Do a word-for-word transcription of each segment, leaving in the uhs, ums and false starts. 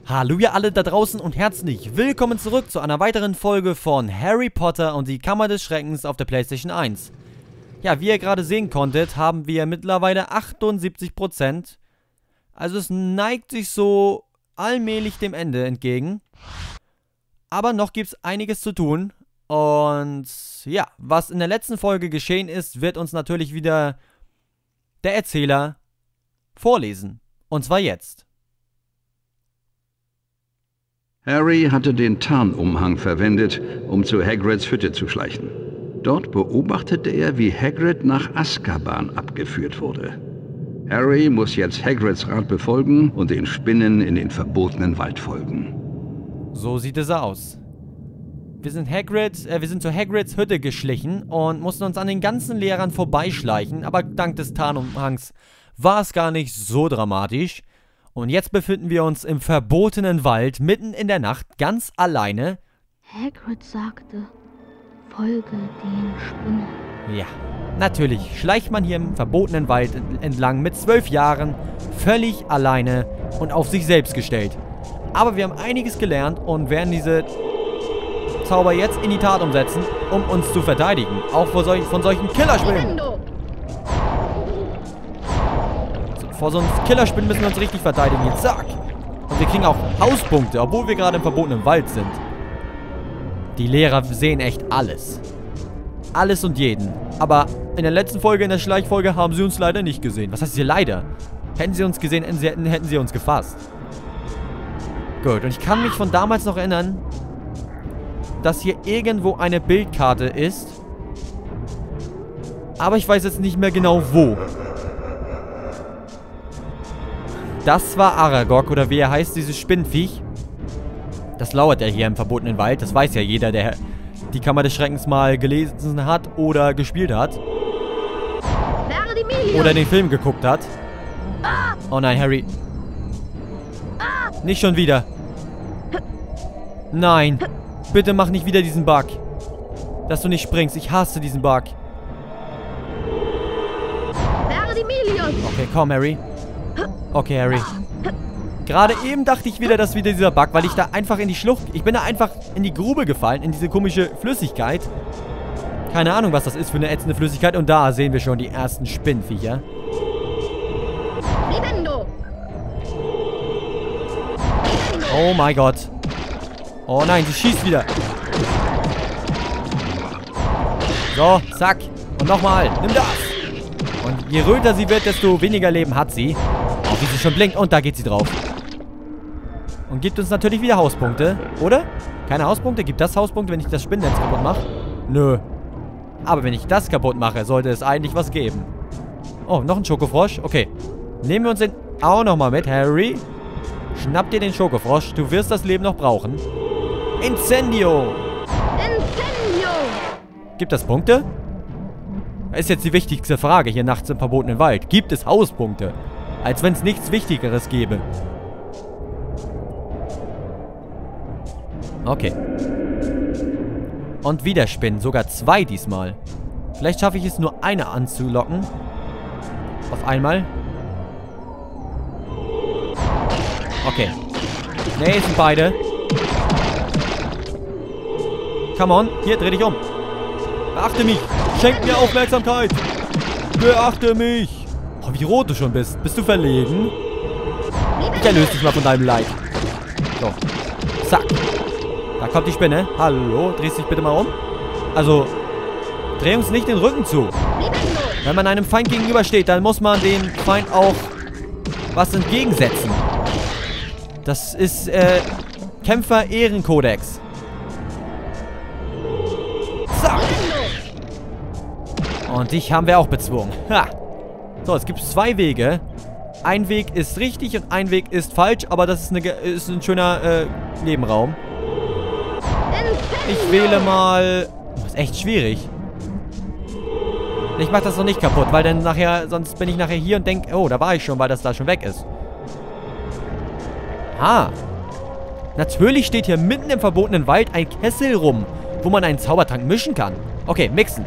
Hallo ihr alle da draußen und herzlich willkommen zurück zu einer weiteren Folge von Harry Potter und die Kammer des Schreckens auf der PlayStation eins. Ja, wie ihr gerade sehen konntet, haben wir mittlerweile achtundsiebzig Prozent. Also es neigt sich so allmählich dem Ende entgegen. Aber noch gibt es einiges zu tun. Und ja, was in der letzten Folge geschehen ist, wird uns natürlich wieder der Erzähler vorlesen. Und zwar jetzt. Harry hatte den Tarnumhang verwendet, um zu Hagrids Hütte zu schleichen. Dort beobachtete er, wie Hagrid nach Azkaban abgeführt wurde. Harry muss jetzt Hagrids Rat befolgen und den Spinnen in den verbotenen Wald folgen. So sieht es aus. Wir sind Hagrid, äh, wir sind zu Hagrids Hütte geschlichen und mussten uns an den ganzen Lehrern vorbeischleichen, aber dank des Tarnumhangs war es gar nicht so dramatisch. Und jetzt befinden wir uns im verbotenen Wald, mitten in der Nacht, ganz alleine. Hagrid sagte, folge den Spinnen. Ja, natürlich schleicht man hier im verbotenen Wald entlang mit zwölf Jahren, völlig alleine und auf sich selbst gestellt. Aber wir haben einiges gelernt und werden diese Zauber jetzt in die Tat umsetzen, um uns zu verteidigen. Auch vor solch, von solchen Killerspinnen. Vor so einem Killerspinnen müssen wir uns richtig verteidigen. Jetzt zack. Und wir kriegen auch Hauspunkte, obwohl wir gerade im verbotenen Wald sind. Die Lehrer sehen echt alles. Alles und jeden. Aber in der letzten Folge, in der Schleichfolge, haben sie uns leider nicht gesehen. Was heißt hier leider? Hätten sie uns gesehen, hätten sie, hätten sie uns gefasst. Gut, und ich kann mich von damals noch erinnern, dass hier irgendwo eine Bildkarte ist. Aber ich weiß jetzt nicht mehr genau wo. Das war Aragog, oder wie er heißt, dieses Spinnviech. Das lauert ja hier im verbotenen Wald. Das weiß ja jeder, der die Kammer des Schreckens mal gelesen hat oder gespielt hat. Oder den Film geguckt hat. Oh nein, Harry. Nicht schon wieder. Nein. Bitte mach nicht wieder diesen Bug. Dass du nicht springst. Ich hasse diesen Bug. Okay, komm, Harry. Okay, Harry. Gerade eben dachte ich wieder, dass wieder dieser Bug, weil ich da einfach in die Schlucht... Ich bin da einfach in die Grube gefallen, in diese komische Flüssigkeit. Keine Ahnung, was das ist für eine ätzende Flüssigkeit. Und da sehen wir schon die ersten Spinnviecher. Oh mein Gott. Oh nein, sie schießt wieder. So, zack. Und nochmal. Nimm das. Und je röter sie wird, desto weniger Leben hat sie. Oh, wie sie schon blinkt. Und da geht sie drauf. Und gibt uns natürlich wieder Hauspunkte. Oder? Keine Hauspunkte? Gibt das Hauspunkte, wenn ich das Spinnennetz kaputt mache? Nö. Aber wenn ich das kaputt mache, sollte es eigentlich was geben. Oh, noch ein Schokofrosch. Okay. Nehmen wir uns den auch nochmal mit, Harry. Schnapp dir den Schokofrosch. Du wirst das Leben noch brauchen. Incendio! Incendio! Gibt das Punkte? Das ist jetzt die wichtigste Frage hier nachts im verbotenen Wald. Gibt es Hauspunkte? Als wenn es nichts Wichtigeres gäbe. Okay. Und wieder Spinnen. Sogar zwei diesmal. Vielleicht schaffe ich es nur eine anzulocken. Auf einmal. Okay. Nee, es sind beide. Come on. Hier, dreh dich um. Beachte mich. Schenk mir Aufmerksamkeit. Beachte mich. Oh, wie rot du schon bist. Bist du verlegen? Ich erlöse dich mal von deinem Leid. So. Zack. Da kommt die Spinne. Hallo. Drehst dich bitte mal um. Also, dreh uns nicht den Rücken zu. Wenn man einem Feind gegenübersteht, dann muss man dem Feind auch was entgegensetzen. Das ist, äh, Kämpfer-Ehrenkodex. Zack. Und dich haben wir auch bezwungen. Ha. So, es gibt zwei Wege. Ein Weg ist richtig und ein Weg ist falsch, aber das ist, eine, ist ein schöner äh, Nebenraum. Ich wähle mal... Das ist echt schwierig. Ich mach das noch nicht kaputt, weil dann nachher... Sonst bin ich nachher hier und denke... Oh, da war ich schon, weil das da schon weg ist. Ah. Natürlich steht hier mitten im verbotenen Wald ein Kessel rum, wo man einen Zaubertrank mischen kann. Okay, mixen.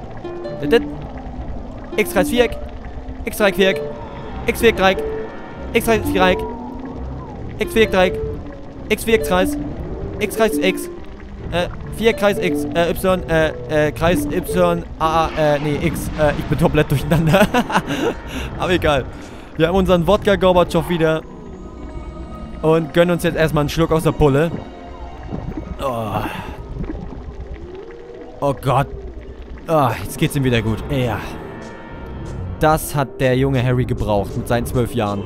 X-Kreis Viereck. X-Dreieck Viereck. X-Viereck Dreieck. X-Dreieck Viereck. X-Viereck Dreieck. X, Viereckskreis. X, Kreis, X. Äh, Vierkreis, X, äh, Y, äh, äh, Kreis, Y, A, A, äh, nee, X. Äh, ich bin komplett durcheinander. Aber egal. Wir haben unseren Wodka Gorbatschow wieder. Und gönnen uns jetzt erstmal einen Schluck aus der Pulle. Oh, oh Gott. Oh, jetzt geht's ihm wieder gut. Ja. Das hat der junge Harry gebraucht mit seinen zwölf Jahren.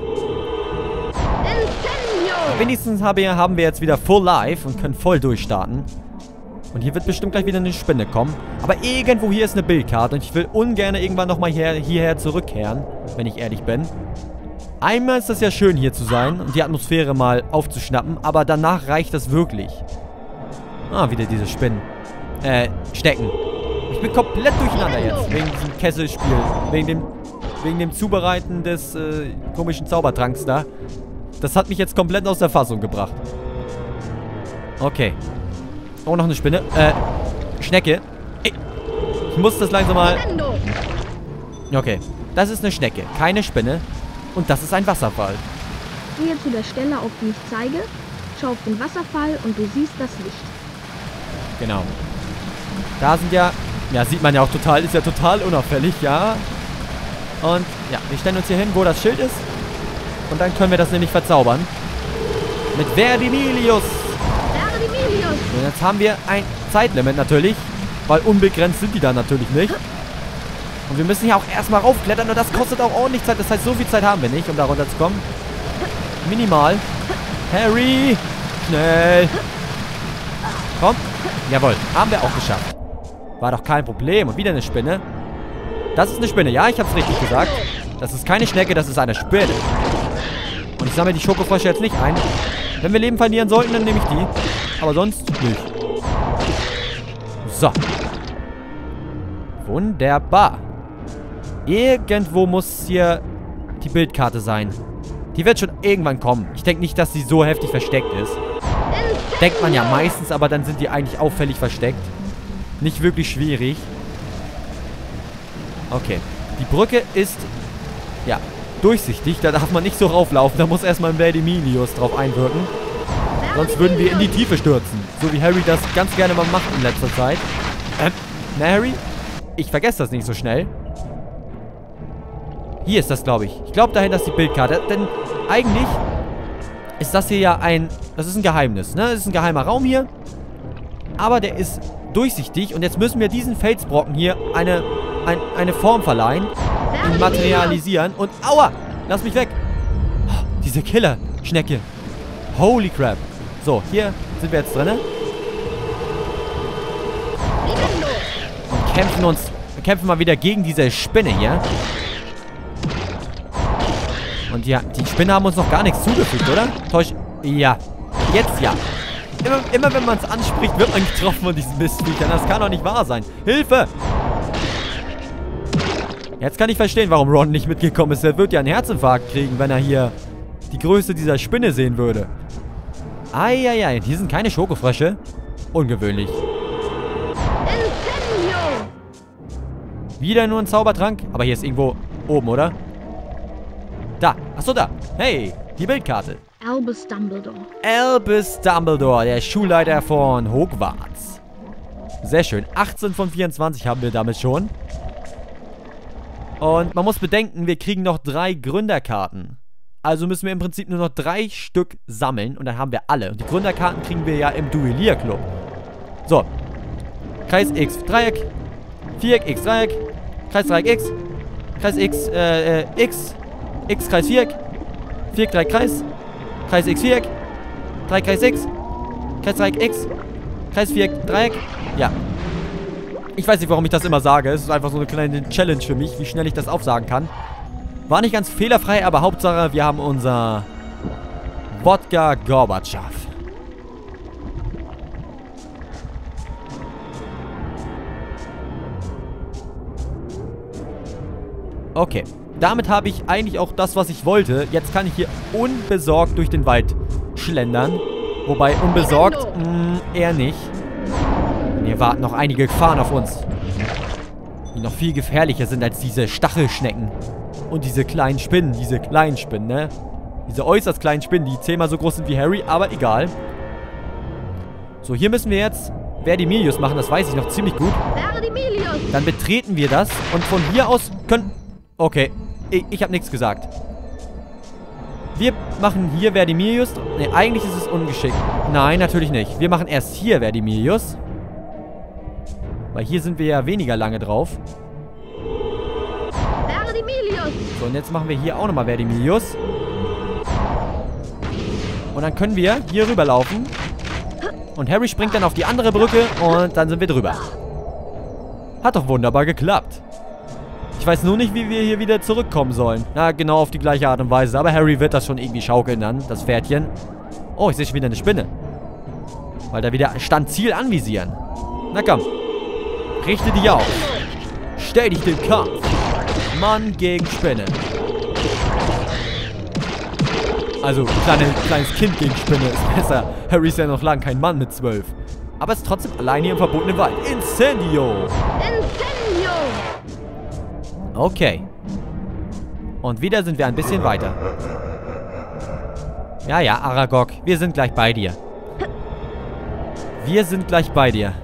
Wenigstens haben wir jetzt wieder Full Life und können voll durchstarten. Und hier wird bestimmt gleich wieder eine Spinne kommen. Aber irgendwo hier ist eine Bildkarte und ich will ungern irgendwann nochmal hier, hierher zurückkehren, wenn ich ehrlich bin. Einmal ist das ja schön, hier zu sein und die Atmosphäre mal aufzuschnappen, aber danach reicht das wirklich. Ah, wieder diese Spinnen. Äh, Stecken. Ich bin komplett durcheinander jetzt, wegen diesem Kesselspiel. Wegen dem, wegen dem Zubereiten des äh, komischen Zaubertranks da. Das hat mich jetzt komplett aus der Fassung gebracht. Okay. Oh, noch eine Spinne. Äh, Schnecke. Ich muss das langsam mal... Okay. Das ist eine Schnecke, keine Spinne. Und das ist ein Wasserfall. Gehe zu der Stelle, auf die ich zeige. Schau auf den Wasserfall und du siehst das Licht. Genau. Da sind ja... Ja, sieht man ja auch total. Ist ja total unauffällig, ja. Und ja, wir stellen uns hier hin, wo das Schild ist. Und dann können wir das nämlich verzaubern. Mit Verdimilius. Verdimilius. Und jetzt haben wir ein Zeitlimit natürlich. Weil unbegrenzt sind die da natürlich nicht. Und wir müssen hier auch erstmal raufklettern. Und das kostet auch ordentlich Zeit. Das heißt, so viel Zeit haben wir nicht, um da runterzukommen. Minimal. Harry. Schnell. Komm. Jawohl. Haben wir auch geschafft. War doch kein Problem. Und wieder eine Spinne. Das ist eine Spinne. Ja, ich habe es richtig gesagt. Das ist keine Schnecke, das ist eine Spinne. Und ich sammle die Schokofrösche jetzt nicht ein. Wenn wir Leben verlieren sollten, dann nehme ich die. Aber sonst nicht. So. Wunderbar. Irgendwo muss hier die Bildkarte sein. Die wird schon irgendwann kommen. Ich denke nicht, dass sie so heftig versteckt ist. Denkt man ja meistens, aber dann sind die eigentlich auffällig versteckt. Nicht wirklich schwierig. Okay. Die Brücke ist, ja, durchsichtig. Da darf man nicht so rauflaufen. Da muss erstmal ein Verdimilius drauf einwirken. Sonst würden wir in die Tiefe stürzen. So wie Harry das ganz gerne mal macht in letzter Zeit. Ähm, na Harry? Ich vergesse das nicht so schnell. Hier ist das, glaube ich. Ich glaube, dahinter ist die Bildkarte. Denn eigentlich ist das hier ja ein... Das ist ein Geheimnis, ne? Das ist ein geheimer Raum hier. Aber der ist durchsichtig. Und jetzt müssen wir diesen Felsbrocken hier eine, ein, eine Form verleihen. Und materialisieren. Und... Aua! Lass mich weg! Oh, diese Killer-Schnecke. Holy crap. So, hier sind wir jetzt drin. Und kämpfen uns... Wir kämpfen mal wieder gegen diese Spinne hier. Und ja, die Spinne haben uns noch gar nichts zugefügt, oder? Täusch... Ja. Jetzt ja. Immer, immer wenn man es anspricht, wird man getroffen von diesen Mistviechern. Das kann doch nicht wahr sein. Hilfe! Jetzt kann ich verstehen, warum Ron nicht mitgekommen ist. Er wird ja einen Herzinfarkt kriegen, wenn er hier die Größe dieser Spinne sehen würde. Eieiei, hier sind keine Schokofrösche. Ungewöhnlich. Wieder nur ein Zaubertrank. Aber hier ist irgendwo oben, oder? Da. Achso, da. Hey, die Bildkarte. Albus Dumbledore. Albus Dumbledore, der Schulleiter von Hogwarts. Sehr schön. achtzehn von vierundzwanzig haben wir damit schon. Und man muss bedenken, wir kriegen noch drei Gründerkarten. Also müssen wir im Prinzip nur noch drei Stück sammeln und dann haben wir alle. Und die Gründerkarten kriegen wir ja im Duellierclub. So. Kreis X, Dreieck. Viereck, X, Dreieck. Kreis, Dreieck, X. Kreis X, äh, äh, X. X, Kreis, Viereck. Viereck, Dreieck, Kreis. Kreis, X, Viereck. Dreieck, Kreis, X. Kreis, Dreieck, X. Kreis, Viereck, Dreieck. Ja. Ich weiß nicht, warum ich das immer sage. Es ist einfach so eine kleine Challenge für mich, wie schnell ich das aufsagen kann. War nicht ganz fehlerfrei, aber Hauptsache, wir haben unser Wodka Gorbatschow. Okay. Damit habe ich eigentlich auch das, was ich wollte. Jetzt kann ich hier unbesorgt durch den Wald schlendern. Wobei unbesorgt, mh, eher nicht. Und hier warten noch einige Gefahren auf uns. Die noch viel gefährlicher sind als diese Stachelschnecken. Und diese kleinen Spinnen. Diese kleinen Spinnen, ne? Diese äußerst kleinen Spinnen, die zehnmal so groß sind wie Harry, aber egal. So, hier müssen wir jetzt Verdimilius machen. Das weiß ich noch ziemlich gut. Verdimilius! Dann betreten wir das. Und von hier aus können... Okay. Ich, ich habe nichts gesagt. Wir machen hier Verdimilius. Ne, eigentlich ist es ungeschickt. Nein, natürlich nicht. Wir machen erst hier Verdimilius. Weil hier sind wir ja weniger lange drauf. Verdimilius! So, und jetzt machen wir hier auch nochmal Verdimilius. Und dann können wir hier rüberlaufen. Und Harry springt dann auf die andere Brücke und dann sind wir drüber. Hat doch wunderbar geklappt. Ich weiß nur nicht, wie wir hier wieder zurückkommen sollen. Na, genau auf die gleiche Art und Weise. Aber Harry wird das schon irgendwie schaukeln dann, das Pferdchen. Oh, ich sehe schon wieder eine Spinne. Weil da wieder stand Ziel anvisieren. Na komm. Richte dich auf. Stell dich dem Kampf. Mann gegen Spinne. Also, kleine, kleines Kind gegen Spinne ist besser. Harry ist ja noch lang kein Mann mit zwölf. Aber ist trotzdem allein hier im verbotenen Wald. Incendio! Incendio! Okay. Und wieder sind wir ein bisschen weiter. Ja, ja, Aragog. Wir sind gleich bei dir. Wir sind gleich bei dir.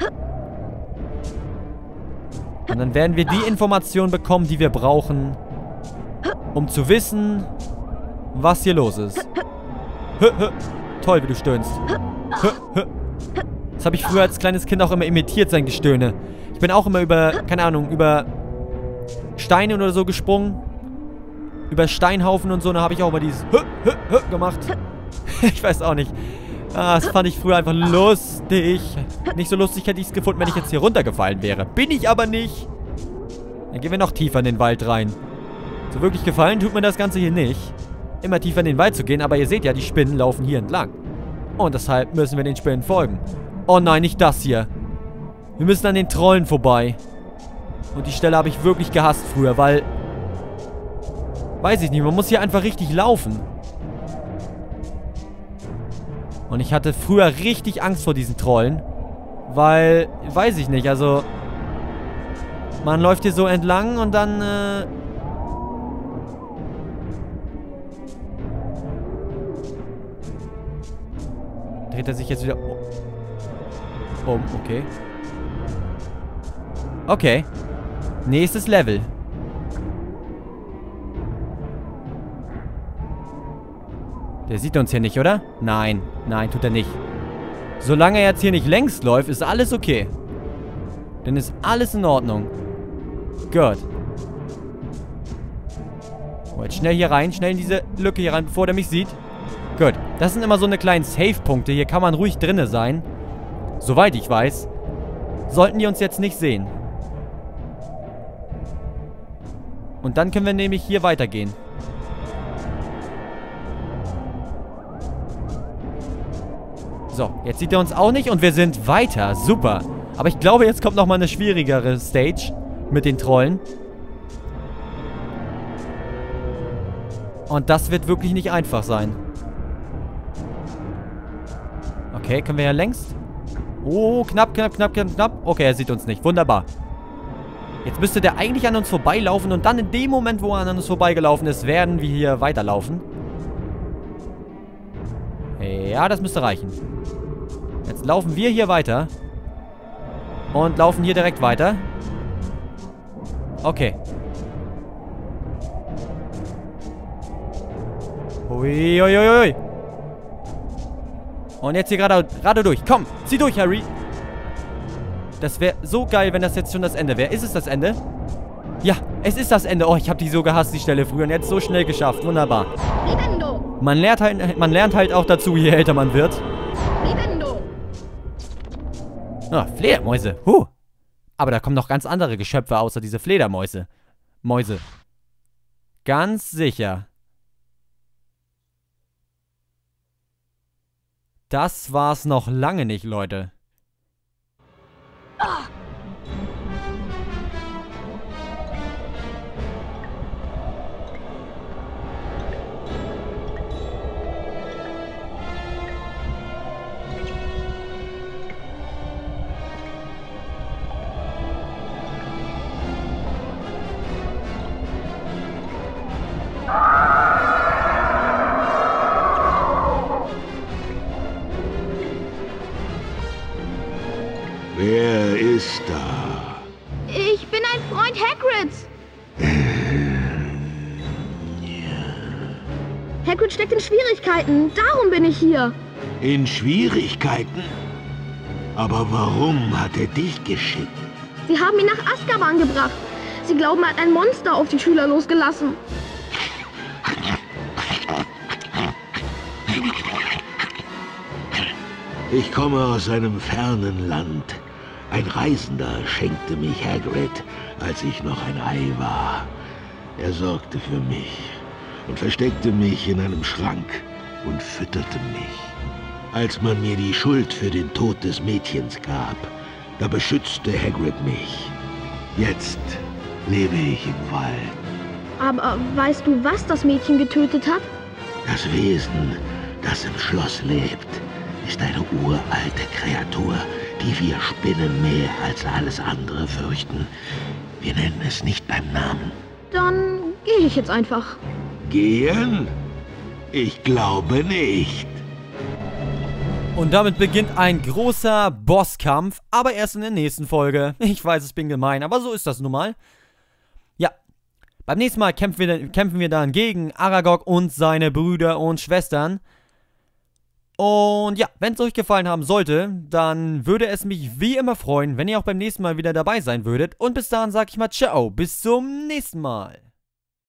Und dann werden wir die Informationen bekommen, die wir brauchen, um zu wissen, was hier los ist. Hö, hö. Toll, wie du stöhnst. Hö, hö. Das habe ich früher als kleines Kind auch immer imitiert, sein Gestöhne. Ich bin auch immer über, keine Ahnung, über Steine oder so gesprungen. Über Steinhaufen und so. Da habe ich auch immer dieses Hö, hö, hö gemacht. Ich weiß auch nicht. Ah, das fand ich früher einfach lustig. Nicht so lustig hätte ich es gefunden, wenn ich jetzt hier runtergefallen wäre. Bin ich aber nicht. Dann gehen wir noch tiefer in den Wald rein. So wirklich gefallen tut mir das Ganze hier nicht. Immer tiefer in den Wald zu gehen, aber ihr seht ja, die Spinnen laufen hier entlang. Und deshalb müssen wir den Spinnen folgen. Oh nein, nicht das hier. Wir müssen an den Trollen vorbei. Und die Stelle habe ich wirklich gehasst früher, weil... Weiß ich nicht, man muss hier einfach richtig laufen. Und ich hatte früher richtig Angst vor diesen Trollen. Weil, weiß ich nicht, also... Man läuft hier so entlang und dann, äh... dreht er sich jetzt wieder um, okay. Okay. Nächstes Level. Der sieht uns hier nicht, oder? Nein. Nein, tut er nicht. Solange er jetzt hier nicht längs läuft, ist alles okay. Dann ist alles in Ordnung. Gut. So, jetzt schnell hier rein. Schnell in diese Lücke hier rein, bevor der mich sieht. Gut. Das sind immer so eine kleinen Save-Punkte. Hier kann man ruhig drinne sein. Soweit ich weiß. Sollten die uns jetzt nicht sehen. Und dann können wir nämlich hier weitergehen. So, jetzt sieht er uns auch nicht und wir sind weiter. Super. Aber ich glaube, jetzt kommt nochmal eine schwierigere Stage mit den Trollen. Und das wird wirklich nicht einfach sein. Okay, können wir ja längst? Oh, knapp, knapp, knapp, knapp, knapp. Okay, er sieht uns nicht. Wunderbar. Jetzt müsste der eigentlich an uns vorbeilaufen und dann in dem Moment, wo er an uns vorbeigelaufen ist, werden wir hier weiterlaufen. Ja, das müsste reichen. Jetzt laufen wir hier weiter. Und laufen hier direkt weiter. Okay. Uiuiuiui. Und jetzt hier gerade gerade durch. Komm, zieh durch, Harry. Das wäre so geil, wenn das jetzt schon das Ende wäre. Ist es das Ende? Ja, es ist das Ende. Oh, ich habe die so gehasst, die Stelle früher. Und jetzt so schnell geschafft. Wunderbar. Man lernt halt, man lernt halt auch dazu, je älter man wird. Ah, Fledermäuse. Huh. Aber da kommen noch ganz andere Geschöpfe außer diese Fledermäuse. Mäuse. Ganz sicher. Das war's noch lange nicht, Leute. Ah. Wer ist da? Ich bin ein Freund Hagrids. Hagrid steckt in Schwierigkeiten. Darum bin ich hier. In Schwierigkeiten? Aber warum hat er dich geschickt? Sie haben ihn nach Azkaban gebracht. Sie glauben, er hat ein Monster auf die Schüler losgelassen. Ich komme aus einem fernen Land. Ein Reisender schenkte mich Hagrid, als ich noch ein Ei war. Er sorgte für mich und versteckte mich in einem Schrank und fütterte mich. Als man mir die Schuld für den Tod des Mädchens gab, da beschützte Hagrid mich. Jetzt lebe ich im Wald. Aber weißt du, was das Mädchen getötet hat? Das Wesen, das im Schloss lebt, ist eine uralte Kreatur, die wir Spinnen mehr als alles andere fürchten. Wir nennen es nicht beim Namen. Dann gehe ich jetzt einfach. Gehen? Ich glaube nicht. Und damit beginnt ein großer Bosskampf, aber erst in der nächsten Folge. Ich weiß, ich bin gemein, aber so ist das nun mal. Ja, beim nächsten Mal kämpfen wir, kämpfen wir dann gegen Aragog und seine Brüder und Schwestern. Und ja, wenn es euch gefallen haben sollte, dann würde es mich wie immer freuen, wenn ihr auch beim nächsten Mal wieder dabei sein würdet. Und bis dahin sage ich mal ciao, bis zum nächsten Mal.